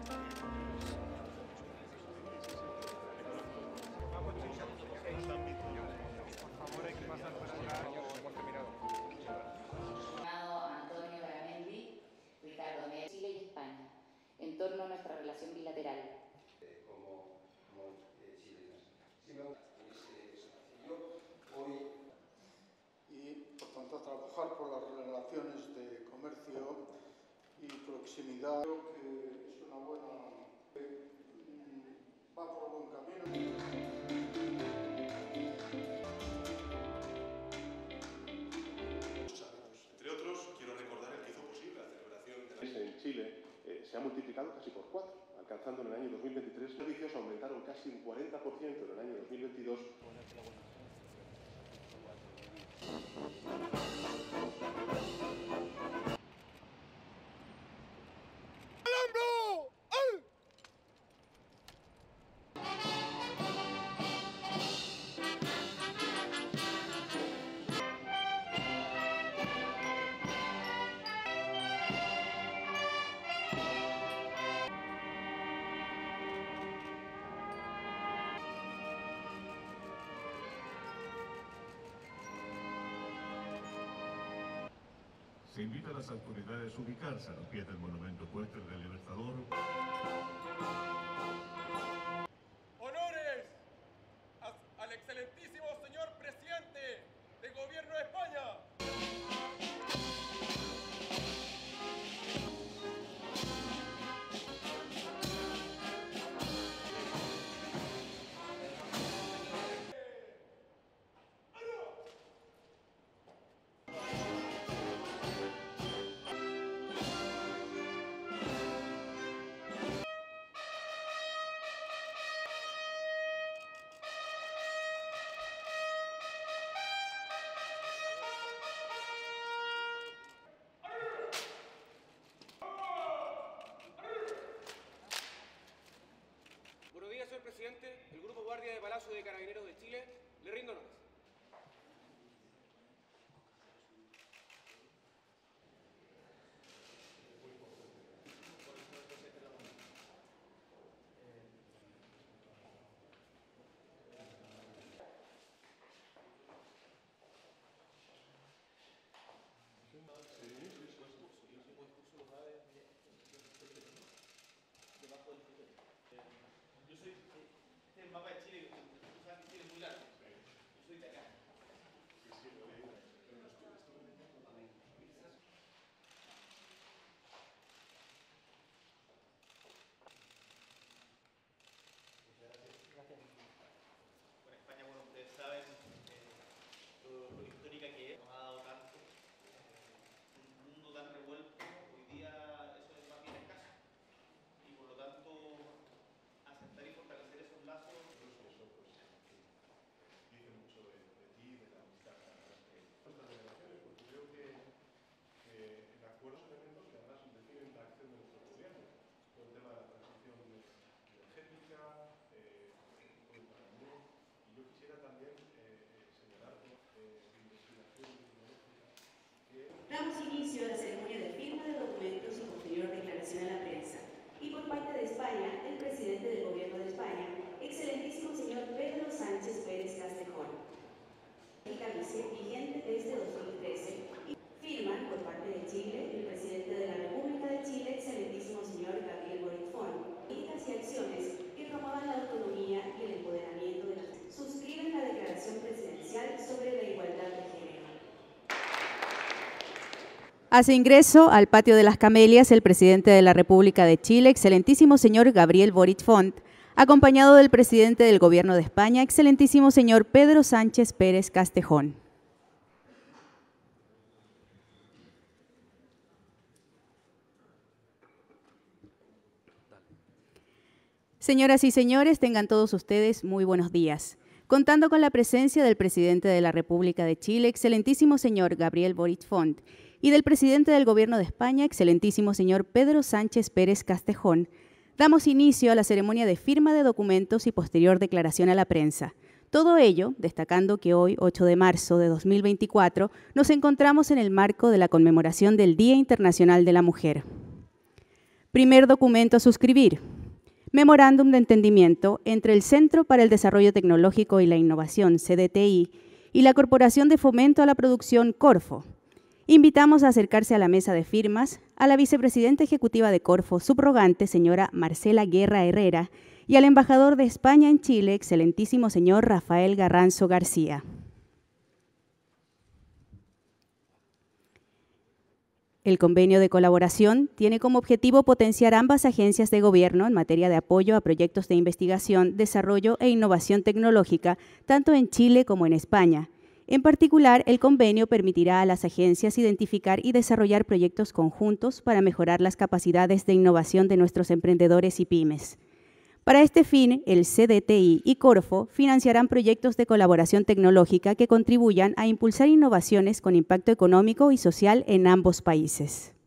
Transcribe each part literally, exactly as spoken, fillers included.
Antonio Garamendi, Ricardo Mejía, Chile y España, en torno a nuestra relación bilateral. Como, como eh, chilenas. Sí, me gusta hoy. Y, por tanto, trabajar por las relaciones de comercio y proximidad. Creo que es una buena... Eh, va por buen camino. Entre otros, quiero recordar el que hizo posible la celebración de la... En Chile eh, se ha multiplicado casi por cuatro, alcanzando en el año dos mil veintitrés. Los servicios aumentaron casi un cuarenta por ciento en el año dos mil veintidós. Se invita a las autoridades a ubicarse a los pies del monumento Puente del Libertador. ¡Honores a, al excelentísimo señor presidente del Gobierno de España! Buenos días, señor presidente. El Grupo Guardia de Palacio de Carabineros de Chile le rindo honores. Yo soy el mapa de Chile, tú sabes que Chile es muy largo. Yo soy de acá. Bueno, España, bueno, ustedes saben eh, lo, lo histórica que es, nos ha dado tanto. Eh, un mundo tan revuelto, hoy día eso es más bien escaso. Y por lo tanto, aceptar y fortalecer esos lazos. Eso pues dice mucho de, de ti, de la amistad que nuestras delegaciones, porque creo que, que el acuerdo son elementos que además definen la acción de nuestro gobierno. Todo el tema de la transición energética, eh, el economía, y yo quisiera también eh, señalar eh, investigación tecnológica que... Damos inicio a la ceremonia de firma de documentos y posterior declaración a la prensa. Y por parte de España, el presidente del Gobierno de España, excelentísimo señor Pedro Sánchez Pérez Castejón. Vigente desde dos mil trece. Y firman por parte de Chile el presidente de la República de Chile, excelentísimo señor Gabriel Boric Font. Medidas y acciones que promuevan la autonomía y el empoderamiento de las mujeres. Suscriben la declaración presidencial sobre la igualdad de género. Hace ingreso al patio de las Camelias el presidente de la República de Chile, excelentísimo señor Gabriel Boric Font, acompañado del presidente del Gobierno de España, excelentísimo señor Pedro Sánchez Pérez Castejón. Señoras y señores, tengan todos ustedes muy buenos días. Contando con la presencia del presidente de la República de Chile, excelentísimo señor Gabriel Boric Font, y del presidente del Gobierno de España, excelentísimo señor Pedro Sánchez Pérez Castejón, damos inicio a la ceremonia de firma de documentos y posterior declaración a la prensa. Todo ello destacando que hoy, ocho de marzo de dos mil veinticuatro, nos encontramos en el marco de la conmemoración del Día Internacional de la Mujer. Primer documento a suscribir. Memorándum de entendimiento entre el Centro para el Desarrollo Tecnológico y la Innovación, C D T I, y la Corporación de Fomento a la Producción, Corfo. Invitamos a acercarse a la mesa de firmas a la vicepresidenta ejecutiva de Corfo, subrogante, señora Marcela Guerra Herrera, y al embajador de España en Chile, excelentísimo señor Rafael Garranzo García. El convenio de colaboración tiene como objetivo potenciar ambas agencias de gobierno en materia de apoyo a proyectos de investigación, desarrollo e innovación tecnológica, tanto en Chile como en España. En particular, el convenio permitirá a las agencias identificar y desarrollar proyectos conjuntos para mejorar las capacidades de innovación de nuestros emprendedores y pymes. Para este fin, el C D T I y Corfo financiarán proyectos de colaboración tecnológica que contribuyan a impulsar innovaciones con impacto económico y social en ambos países.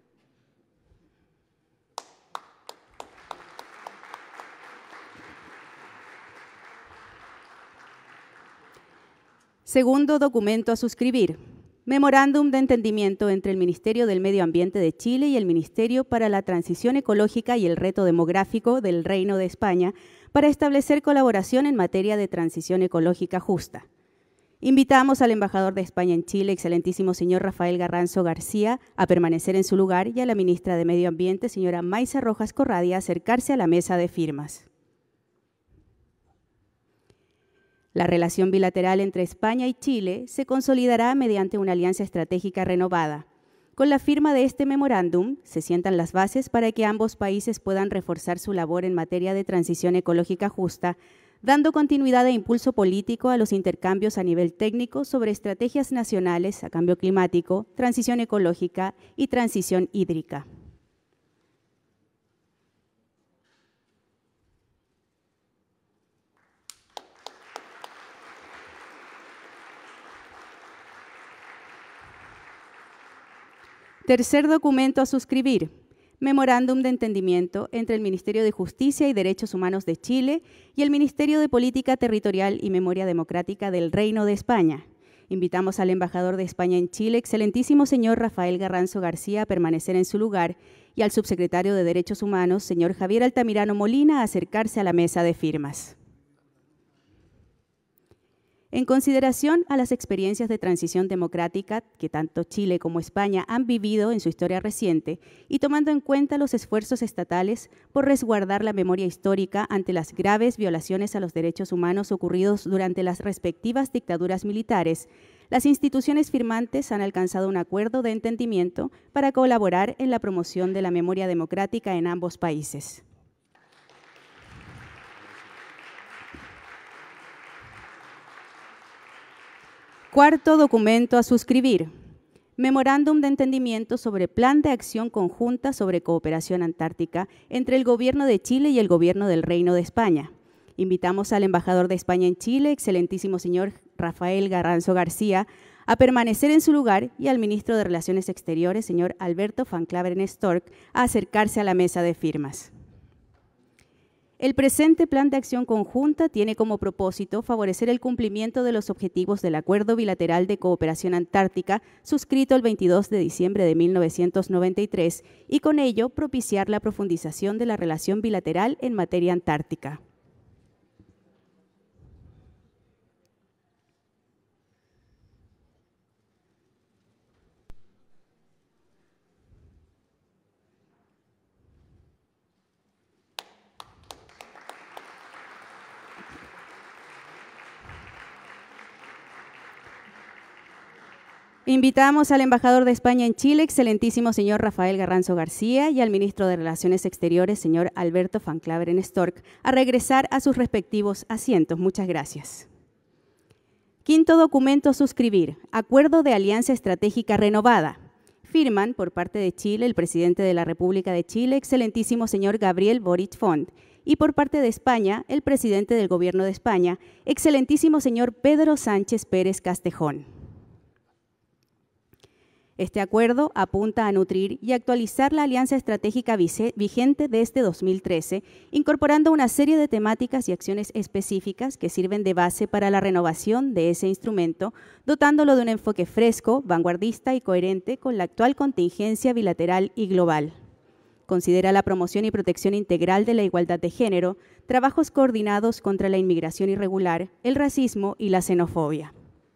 Segundo documento a suscribir. Memorándum de entendimiento entre el Ministerio del Medio Ambiente de Chile y el Ministerio para la Transición Ecológica y el Reto Demográfico del Reino de España para establecer colaboración en materia de transición ecológica justa. Invitamos al embajador de España en Chile, excelentísimo señor Rafael Garranzo García, a permanecer en su lugar y a la ministra de Medio Ambiente, señora Maisa Rojas Corradia, a acercarse a la mesa de firmas. La relación bilateral entre España y Chile se consolidará mediante una alianza estratégica renovada. Con la firma de este memorándum, se sientan las bases para que ambos países puedan reforzar su labor en materia de transición ecológica justa, dando continuidad e impulso político a los intercambios a nivel técnico sobre estrategias nacionales a cambio climático, transición ecológica y transición hídrica. Tercer documento a suscribir. Memorándum de entendimiento entre el Ministerio de Justicia y Derechos Humanos de Chile y el Ministerio de Política Territorial y Memoria Democrática del Reino de España. Invitamos al embajador de España en Chile, excelentísimo señor Rafael Garranzo García, a permanecer en su lugar y al subsecretario de Derechos Humanos, señor Javier Altamirano Molina, a acercarse a la mesa de firmas. En consideración a las experiencias de transición democrática que tanto Chile como España han vivido en su historia reciente y tomando en cuenta los esfuerzos estatales por resguardar la memoria histórica ante las graves violaciones a los derechos humanos ocurridos durante las respectivas dictaduras militares, las instituciones firmantes han alcanzado un acuerdo de entendimiento para colaborar en la promoción de la memoria democrática en ambos países. Cuarto documento a suscribir. Memorándum de entendimiento sobre Plan de Acción Conjunta sobre Cooperación Antártica entre el Gobierno de Chile y el Gobierno del Reino de España. Invitamos al embajador de España en Chile, excelentísimo señor Rafael Garranzo García, a permanecer en su lugar y al ministro de Relaciones Exteriores, señor Alberto Van Claveren Storck, a acercarse a la mesa de firmas. El presente Plan de Acción Conjunta tiene como propósito favorecer el cumplimiento de los objetivos del Acuerdo Bilateral de Cooperación Antártica, suscrito el veintidós de diciembre de mil novecientos noventa y tres, y con ello propiciar la profundización de la relación bilateral en materia antártica. Invitamos al embajador de España en Chile, excelentísimo señor Rafael Garranzo García, y al ministro de Relaciones Exteriores, señor Alberto Van Claveren Storck, a regresar a sus respectivos asientos. Muchas gracias. Quinto documento a suscribir. Acuerdo de Alianza Estratégica Renovada. Firman por parte de Chile el presidente de la República de Chile, excelentísimo señor Gabriel Boric Font, y por parte de España el presidente del Gobierno de España, excelentísimo señor Pedro Sánchez Pérez Castejón. Este acuerdo apunta a nutrir y actualizar la alianza estratégica vigente desde dos mil trece, incorporando una serie de temáticas y acciones específicas que sirven de base para la renovación de ese instrumento, dotándolo de un enfoque fresco, vanguardista y coherente con la actual contingencia bilateral y global. Considera la promoción y protección integral de la igualdad de género, trabajos coordinados contra la inmigración irregular, el racismo y la xenofobia.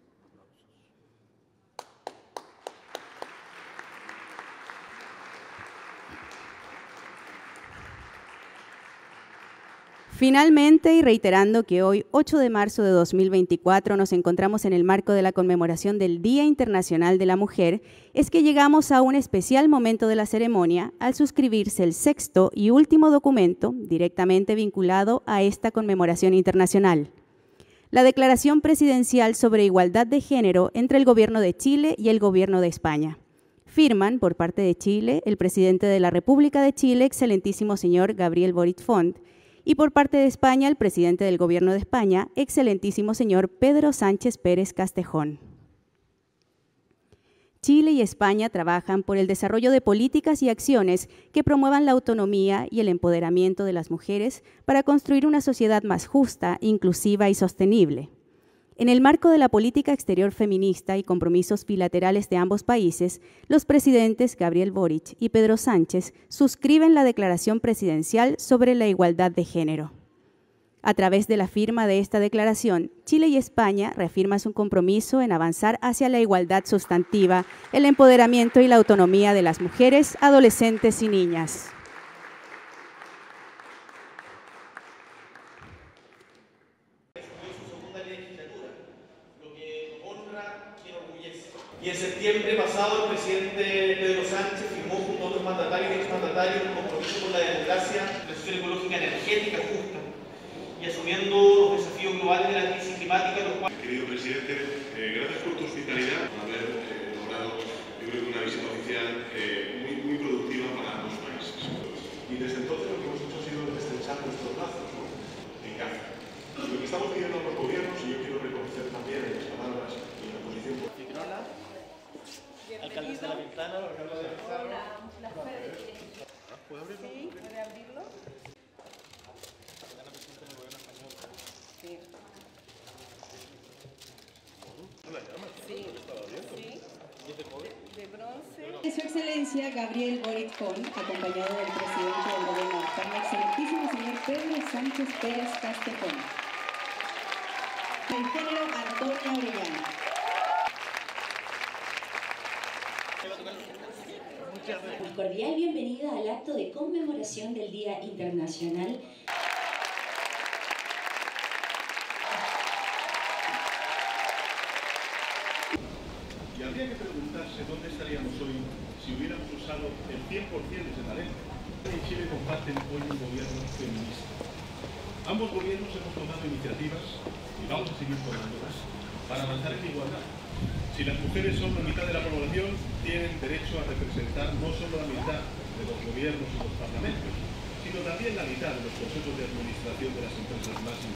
Finalmente, y reiterando que hoy, ocho de marzo de dos mil veinticuatro, nos encontramos en el marco de la conmemoración del Día Internacional de la Mujer, es que llegamos a un especial momento de la ceremonia al suscribirse el sexto y último documento directamente vinculado a esta conmemoración internacional: la Declaración Presidencial sobre Igualdad de Género entre el Gobierno de Chile y el Gobierno de España. Firman, por parte de Chile, el presidente de la República de Chile, excelentísimo señor Gabriel Boric Font, y por parte de España, el presidente del Gobierno de España, excelentísimo señor Pedro Sánchez Pérez Castejón. Chile y España trabajan por el desarrollo de políticas y acciones que promuevan la autonomía y el empoderamiento de las mujeres para construir una sociedad más justa, inclusiva y sostenible. En el marco de la política exterior feminista y compromisos bilaterales de ambos países, los presidentes Gabriel Boric y Pedro Sánchez suscriben la Declaración Presidencial sobre la Igualdad de Género. A través de la firma de esta declaración, Chile y España reafirman su compromiso en avanzar hacia la igualdad sustantiva, el empoderamiento y la autonomía de las mujeres, adolescentes y niñas. Y en septiembre pasado el presidente Pedro Sánchez firmó junto a otros mandatarios y exmandatarios un compromiso con la democracia, la transición ecológica energética justa y asumiendo los desafíos globales de la crisis climática, los cuales... Querido presidente, eh, gracias por tu hospitalidad, por haber eh, logrado, yo creo que una visita oficial eh, muy, muy productiva para ambos países. Y desde entonces lo que hemos hecho ha sido estrechar nuestros lazos, ¿no?, en Gaza. Lo que estamos pidiendo a los gobiernos, y yo quiero reconocer también en las palabras y en la posición... Alcaldes de la Ventana, alcalde de Ventana. Hola, la fuera de Chile. ¿Puedo abrirlo? Sí, ¿puede abrirlo? Sí. Sí. Sí. De bronce. Su Excelencia Gabriel Boric Font, acompañado del presidente del Gobierno de España, excelentísimo señor Pedro Sánchez Pérez Castejón. El género Antonia Orellana. Muy cordial bienvenida al acto de conmemoración del Día Internacional. Y habría que preguntarse dónde estaríamos hoy si hubiéramos usado el cien por cien de ese talento. En Chile comparten hoy un gobierno feminista. Ambos gobiernos hemos tomado iniciativas, y vamos a seguir tomándolas, para avanzar en igualdad. Si las mujeres son la mitad de la población, tienen derecho a representar no solo la mitad de los gobiernos y los parlamentos, sino también la mitad de los consejos de administración de las empresas más importantes.